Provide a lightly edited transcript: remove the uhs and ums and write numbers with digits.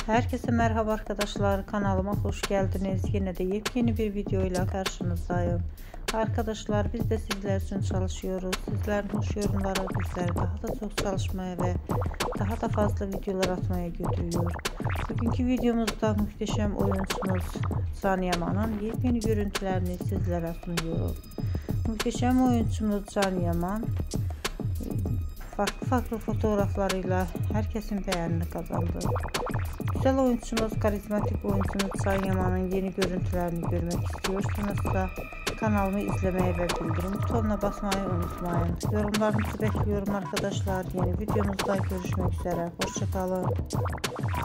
Herkese merhaba arkadaşlar, kanalıma hoş geldiniz. Yine de yepyeni bir video ile karşınızdayım. Arkadaşlar, biz de sizler için çalışıyoruz. Sizlerin hoş yorumları bizleri daha da çok çalışmaya ve daha da fazla videolar atmaya götürüyor. Bugünkü videomuzda muhteşem oyuncumuz Can Yaman'ın yepyeni görüntülerini sizlere sunuyorum. Muhteşem oyuncumuz Can Yaman farklı fotoğraflarıyla herkesin beğenini kazandı. Güzel oyuncumuz, karizmatik oyuncumuz Can Yaman'ın yeni görüntülerini görmek istiyorsanız kanalımı izlemeye ve bildirim butonuna basmayı unutmayın. Yorumlarınızı bekliyorum arkadaşlar. Yeni videomuzda görüşmek üzere. Hoşça kalın.